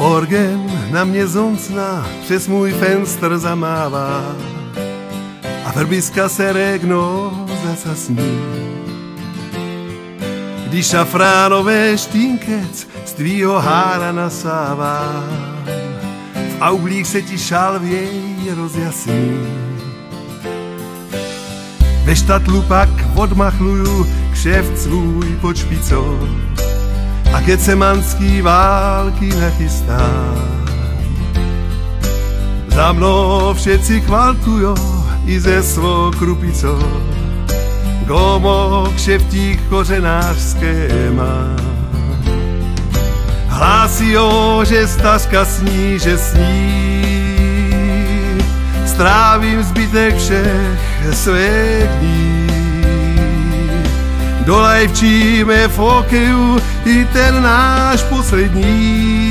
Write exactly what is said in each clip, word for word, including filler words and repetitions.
Morgen na mě zoncna přes můj fenster zamává a vrbiska se regno zasasní. Když šafránové štínkec z tvýho hára nasává, v aublích se ti šalvěj rozjasní. Ve štatlu pak odmachluju kšeft svůj pod špicou a gecemanský války nachystám. Za mnou všetci kvaltujo i ze svou krupicou, gomo kšeftík kořenářské má. Hlásí-o, že stařka sní, že sní, strávím zbytek všech svých dní. Dolajvčíme v hokeju i ten náš poslední.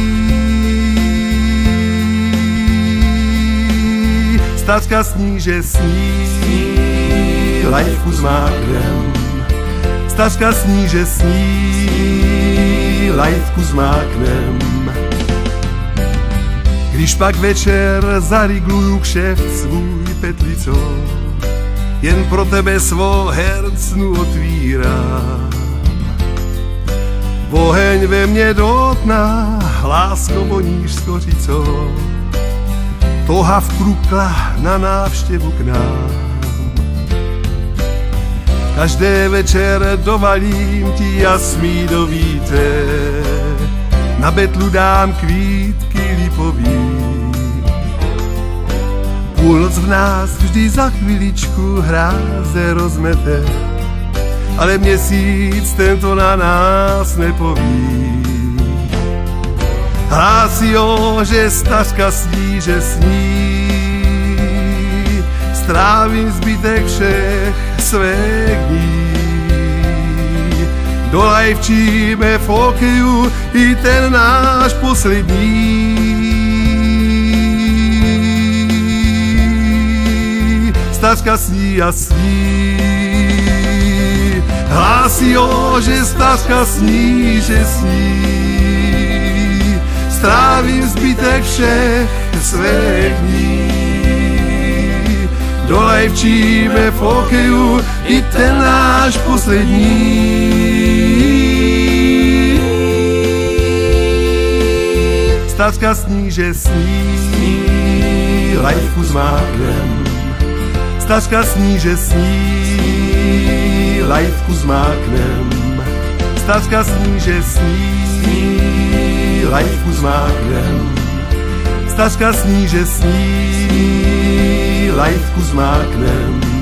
Stařka sní, že sní, lajvku s mákrem. Stařka sní, že sní, lajvku s mákrem. Když pak večer zarigluju kšeft svůj petlicou, jen pro tebe svou hercnu otvírám. Oheň ve mně dotná, lásko voníš s kořicou, toha vkrukla na návštěvu k nám. Každé večer dovalím ti jasmínovité, na betlu dám kvítky lipový. Půlnoc v nás vždy za chviličku hráze rozmete, ale měsíc tento na nás nepoví. Hlásí-o, že stařka sní, že sní, strávím zbytek všech svých dní. Dolajvčíme v hokeju i ten náš poslední. Stařka sní a sní, hlásí-o, že stařka sní, že sní, strávím zbytek všech svých dní. Dolajvčíme v hokeju i ten náš poslední. Stařka sní, že sní, lajvku s mákrem. Stařka sní, že sní, lajvku s mákrem. Stařka sní, že sní, lajvku s mákrem. Stařka sní, že sní, lajvku s mákrem.